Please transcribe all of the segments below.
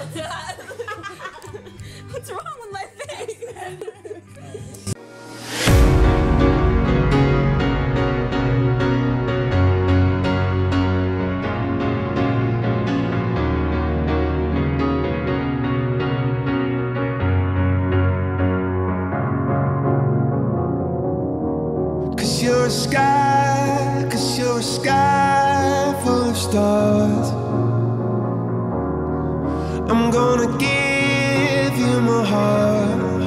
What's wrong with my face? You're a sky, 'cause you're a sky full of stars. I'm gonna give you my heart,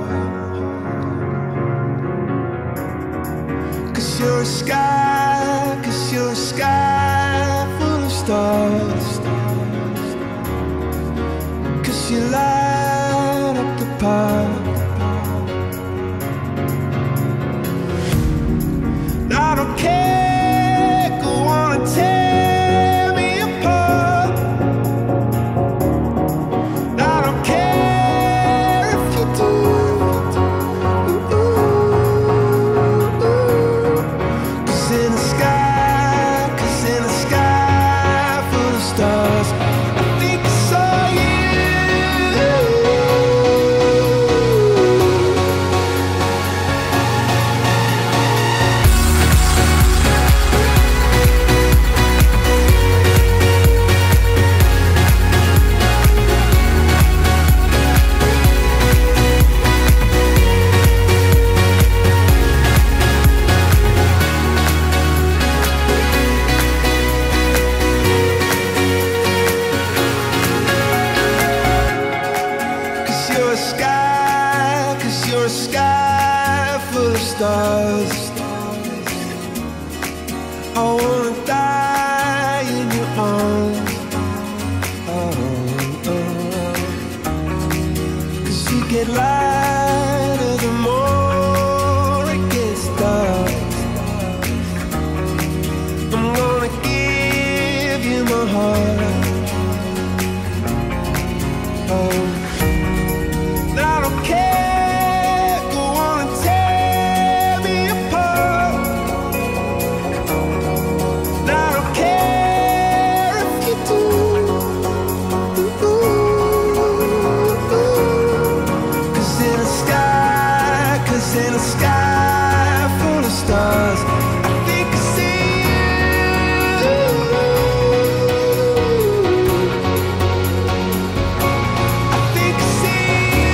'cause you're a sky, 'cause you're a sky full of stars. 'Cause you light up the park. I don't care, go on and tear me apart. I don't care if you do. Cause in the sky, 'cause in the sky full of stars, I think I saw you. You're a sky full of stars. I wanna die in your arms. Cause you get lighter the more it gets dark. I'm gonna give you my heart. I don't care. In a sky full of stars, I think I see you. I think I see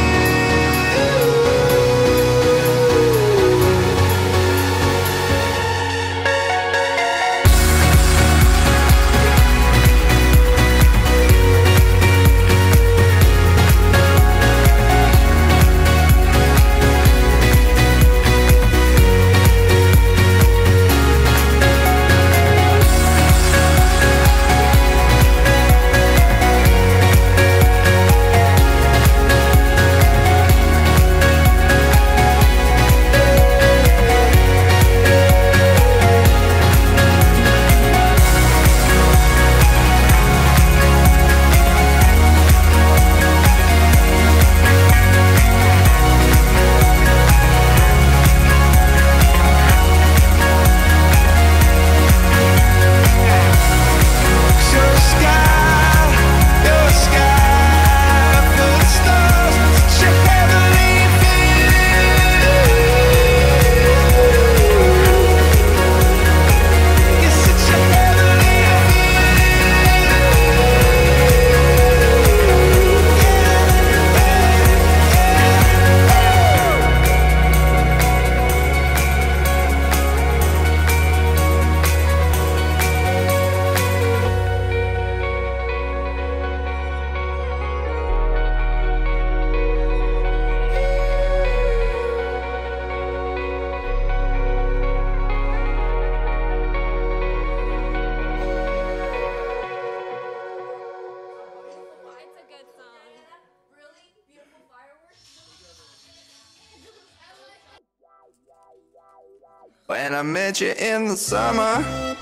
When I met you in the summer,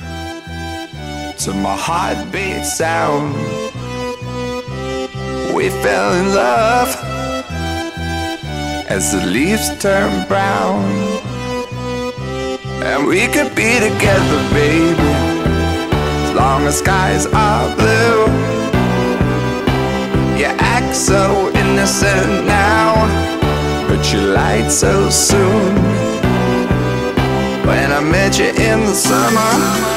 to my heartbeat sound, we fell in love as the leaves turn brown. And we could be together, baby, as long as skies are blue. Yeah, that you lied so soon. When I met you in the summer.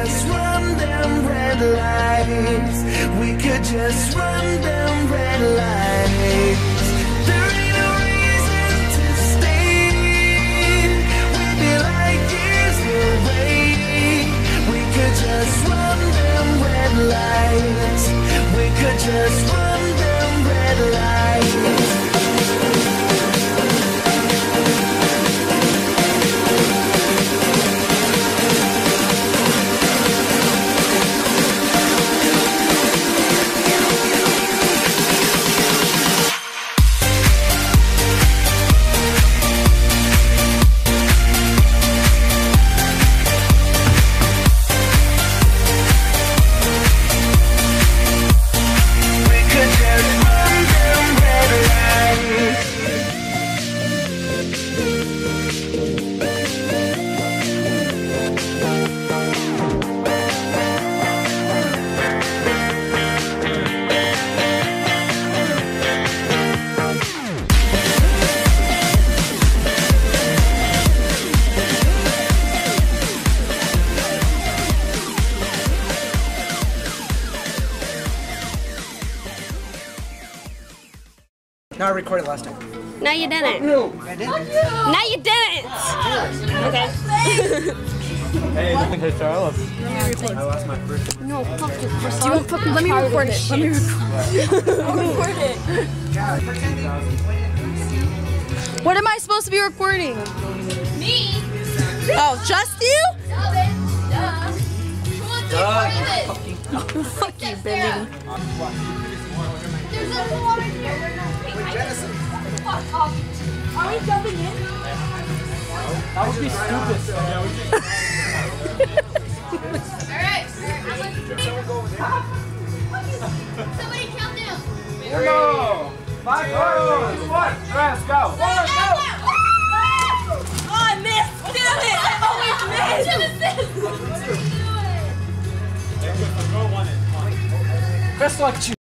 just run them red lights. We could just run them red lights. There ain't no reason to stay. We'd be like years away. We could just run them red lights. We could just run them red lights. No, I recorded last time. No, you didn't. No, I didn't. No, you didn't. Okay. Hey, Charlotte. I lost my first. No, fuck you. Do you want fucking, let me record it. Let me Record it. What am I supposed to be recording? Me? Oh, just you? Fuck you, Billy. There's a whole other here. Fuck off. Are we jumping in? That would be stupid. Alright. Somebody count down. No! 5, 4, 1, let's go! Oh, I missed! Damn it! I always miss! Just like you.